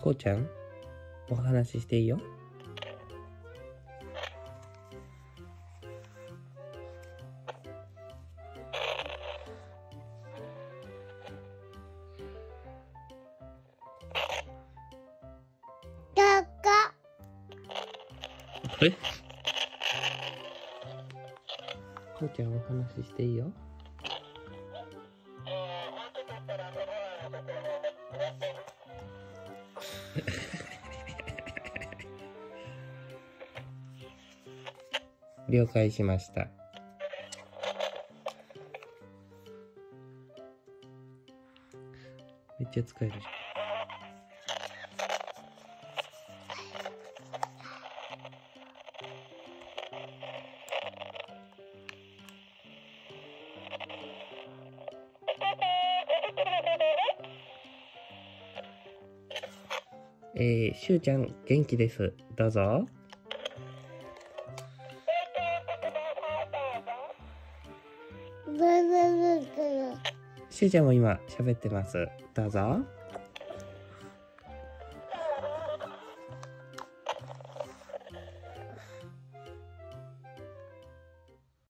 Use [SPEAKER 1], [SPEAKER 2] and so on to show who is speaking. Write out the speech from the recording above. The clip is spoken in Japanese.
[SPEAKER 1] こうちゃん、お話ししていいよ。え？こうちゃん、お話ししていいよ。了解しました。めっちゃ使えるじゃん。しゅうちゃん、元気です。どうぞ。しゅうちゃんも今喋ってます。どうぞ。